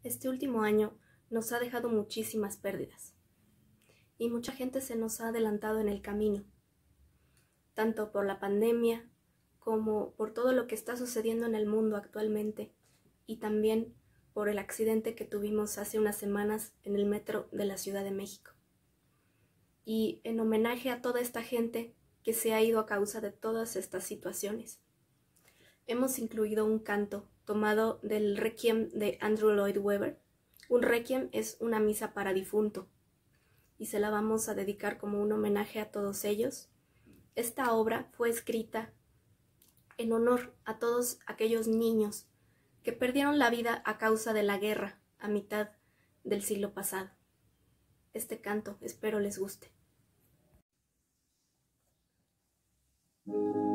Este último año nos ha dejado muchísimas pérdidas y mucha gente se nos ha adelantado en el camino, tanto por la pandemia como por todo lo que está sucediendo en el mundo actualmente y también por el accidente que tuvimos hace unas semanas en el metro de la Ciudad de México. Y en homenaje a toda esta gente que se ha ido a causa de todas estas situaciones, hemos incluido un canto tomado del Requiem de Andrew Lloyd Webber. Un Requiem es una misa para difunto y se la vamos a dedicar como un homenaje a todos ellos. Esta obra fue escrita en honor a todos aquellos niños que perdieron la vida a causa de la guerra a mitad del siglo pasado. Este canto espero les guste.